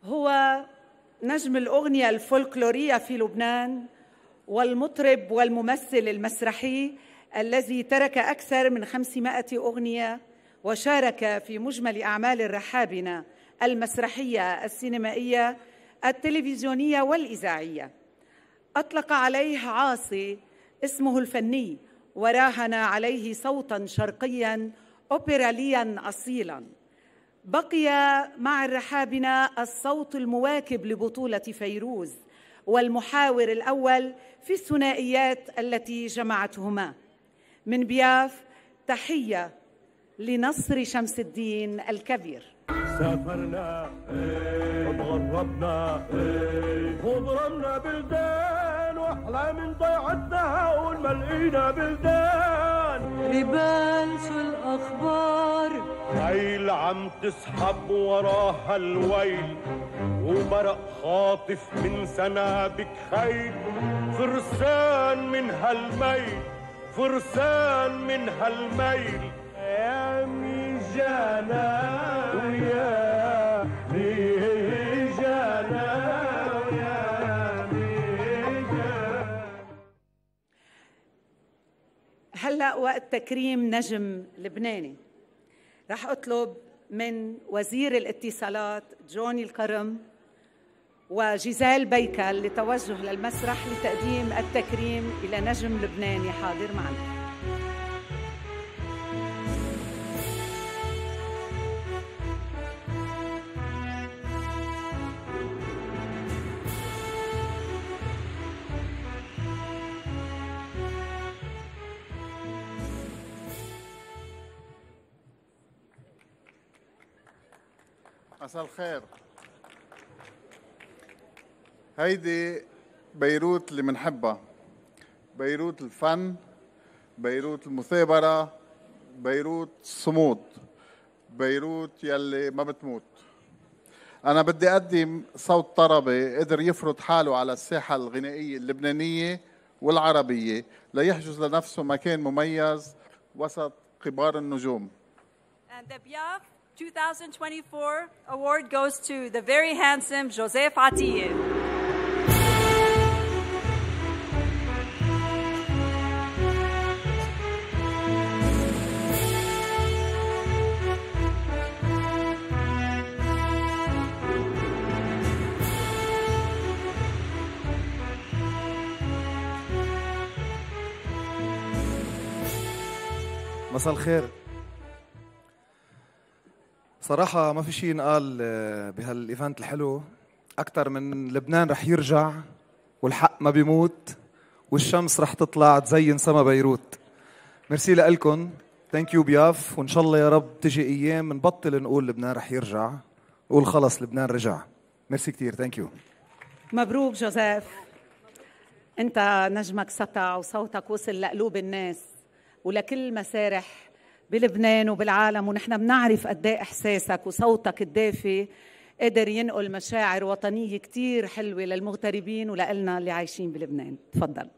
هو نجم الأغنية الفولكلورية في لبنان والمطرب والممثل المسرحي الذي ترك أكثر من 500 أغنية وشارك في مجمل أعمال الرحابنة المسرحية السينمائية التلفزيونية والإذاعية. أطلق عليه عاصي اسمه الفني وراهن عليه صوتاً شرقياً أوبرالياً أصيلاً. بقي مع الرحابنة الصوت المواكب لبطولة فيروز والمحاور الأول في الثنائيات التي جمعتهما. من بياف تحية لنصر شمس الدين الكبير. سافرنا وتغربنا وضربنا بلدان واحلام ضيعتنا والملقينا بلدان. ربال شو الاخبار؟ خيل عم تسحب وراها الويل وبرق خاطف من سنابك خيل. فرسان من هالميل فرسان من هالميل يا ميجانا ويا ميجانا ويا ميجانا. هلأ وقت تكريم نجم لبناني. رح أطلب من وزير الاتصالات جوني القرم وجيزال بيكل للتوجه للمسرح لتقديم التكريم إلى نجم لبناني حاضر معنا. مساء الخير. هيدي بيروت اللي منحبها، بيروت الفن، بيروت المثابرة، بيروت الصمود، بيروت يلي ما بتموت. أنا بدي أقدم صوت طربي قدر يفرض حاله على الساحة الغنائية اللبنانية والعربية ليحجز لنفسه مكان مميز وسط كبار النجوم. And the Biaf 2024 award goes to the very handsome Joseph Atiye. مساء الخير. صراحة ما في شيء ينقال بهالايفنت الحلو أكتر من لبنان رح يرجع والحق ما بيموت والشمس رح تطلع تزين سما بيروت. ميرسي لكم، ثانك يو بياف، وإن شاء الله يا رب تجي أيام نبطل نقول لبنان رح يرجع، نقول خلص لبنان رجع. ميرسي كتير، ثانك يو. مبروك جوزيف، أنت نجمك سطع وصوتك وصل لقلوب الناس ولكل مسارح بلبنان وبالعالم، ونحن بنعرف قد ايه احساسك وصوتك الدافي قدر ينقل مشاعر وطنيه كتير حلوه للمغتربين ولنا اللي عايشين بلبنان. تفضل.